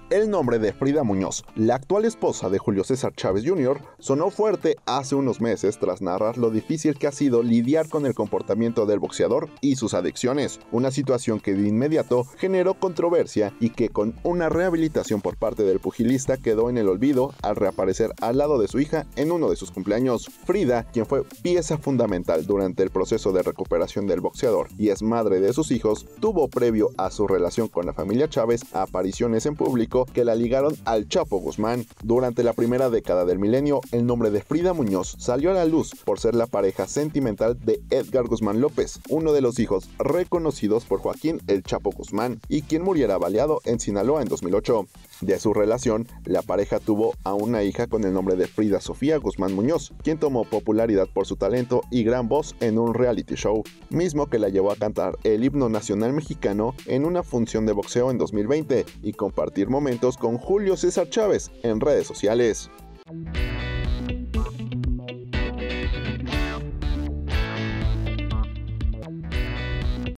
El nombre de Frida Muñoz, la actual esposa de Julio César Chávez Jr., sonó fuerte hace unos meses tras narrar lo difícil que ha sido lidiar con el comportamiento del boxeador y sus adicciones, una situación que de inmediato generó controversia y que con una rehabilitación por parte del pugilista quedó en el olvido al reaparecer al lado de su hija en uno de sus cumpleaños. Frida, quien fue pieza fundamental durante el proceso de recuperación del boxeador y es madre de sus hijos, tuvo previo a su relación con la familia Chávez apariciones en público que la ligaron al Chapo Guzmán. Durante la primera década del milenio, el nombre de Frida Muñoz salió a la luz por ser la pareja sentimental de Edgar Guzmán López, uno de los hijos reconocidos por Joaquín El Chapo Guzmán, y quien muriera baleado en Sinaloa en 2008. De su relación, la pareja tuvo a una hija con el nombre de Frida Sofía Guzmán Muñoz, quien tomó popularidad por su talento y gran voz en un reality show, mismo que la llevó a cantar el himno nacional mexicano en una función de boxeo en 2020 y compartir momentos con Julio César Chávez en redes sociales.